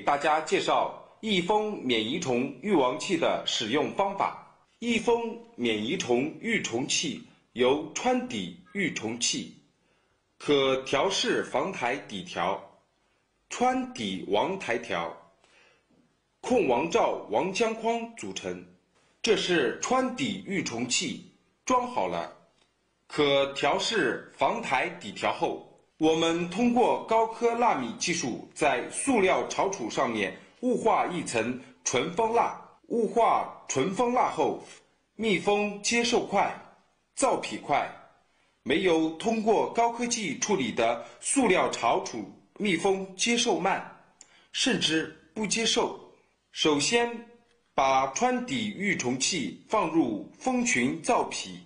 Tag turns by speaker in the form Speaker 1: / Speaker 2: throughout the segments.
Speaker 1: 大家介绍益丰免疫虫预防器的使用方法。益丰免疫虫预虫器由川底预虫器、可调式防台底条、川底王台条、控王罩王浆框组成。这是川底预虫器，装好了可调式防台底条后，我们通过高科纳米技术，在塑料槽储上面雾化一层纯蜂蜡。雾化纯蜂蜡后，蜜蜂接受快，造皮快。没有通过高科技处理的塑料槽储，蜜蜂接受慢，甚至不接受。首先，把川底预虫器放入蜂群造皮，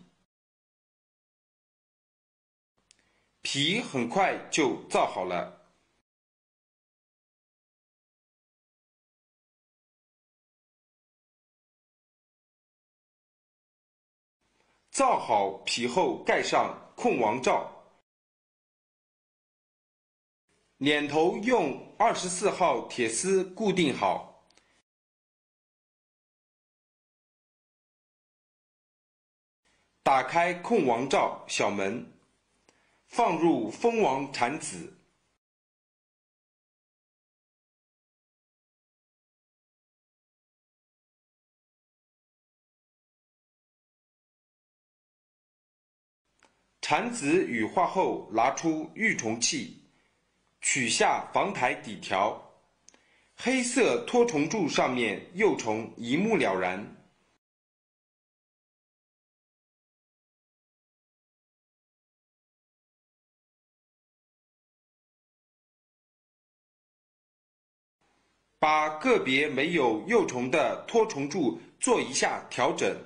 Speaker 1: 皮很快就造好了。造好皮后，盖上控王罩，捻头用24号铁丝固定好。打开控王罩小门，放入蜂王产子，产子羽化后，拿出育虫器，取下防台底条，黑色脱虫柱上面幼虫一目了然。把个别没有幼虫的脱虫柱做一下调整。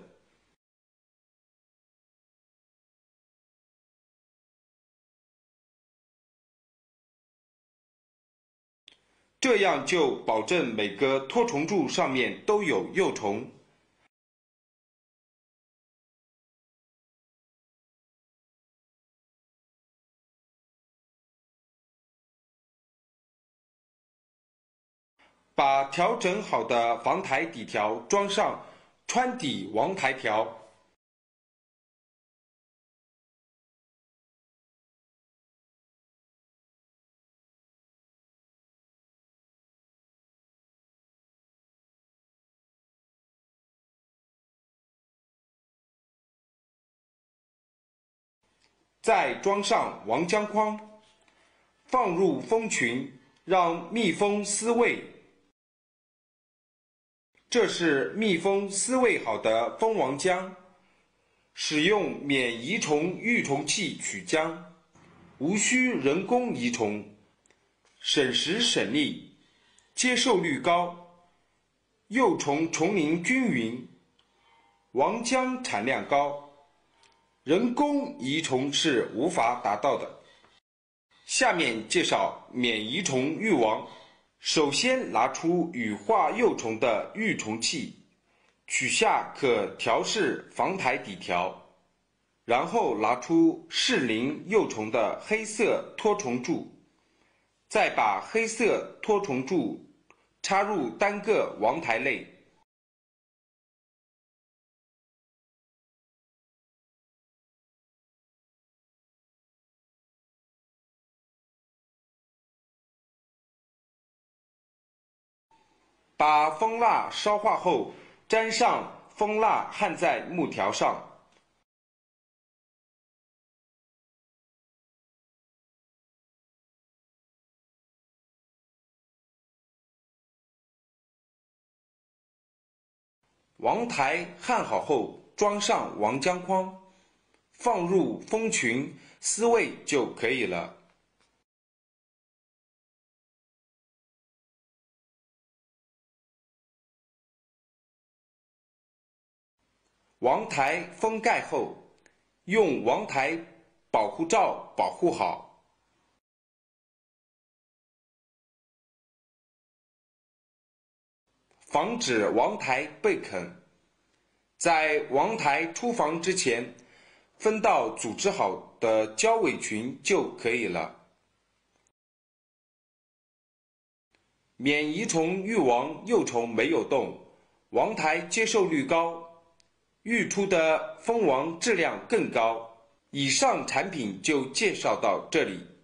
Speaker 1: 这样就保证每个脱虫柱上面都有幼虫。把调整好的防台底条装上川底王台条，再装上王浆框，放入蜂群，让蜜蜂饲喂。这是蜜蜂饲喂好的蜂王浆，使用免移虫育虫器取浆，无需人工移虫，省时省力，接受率高，幼虫虫龄均匀，王浆产量高。人工移虫是无法达到的。下面介绍免移虫预防。首先拿出羽化幼虫的育虫器，取下可调式防台底条，然后拿出适龄幼虫的黑色脱虫柱，再把黑色脱虫柱插入单个王台内。把蜂蜡烧化后，沾上蜂蜡焊在木条上。王台焊好后，装上王浆框，放入蜂群饲喂就可以了。王台封盖后，用王台保护罩保护好。防止王台被啃。在王台出房之前，分到组织好的交尾群就可以了。 免疫虫育王幼虫没有动，王台接受率高，育出的蜂王质量更高。以上产品就介绍到这里。